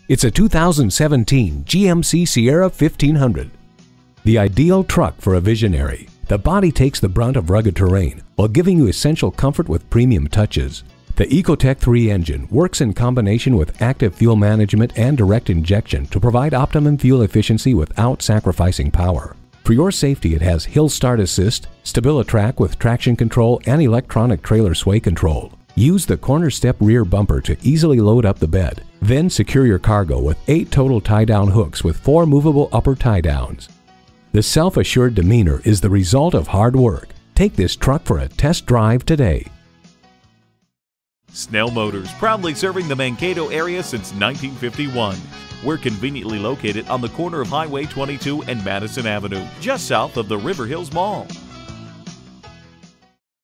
It's a 2017 GMC Sierra 1500. The ideal truck for a visionary. The body takes the brunt of rugged terrain while giving you essential comfort with premium touches. The Ecotec 3 engine works in combination with active fuel management and direct injection to provide optimum fuel efficiency without sacrificing power. For your safety, it has Hill Start Assist, StabiliTrak with traction control and electronic trailer sway control. Use the corner step rear bumper to easily load up the bed. Then secure your cargo with 8 total tie-down hooks with 4 movable upper tie-downs. The self-assured demeanor is the result of hard work. Take this truck for a test drive today. Snell Motors, proudly serving the Mankato area since 1951. We're conveniently located on the corner of Highway 22 and Madison Avenue, just south of the River Hills Mall.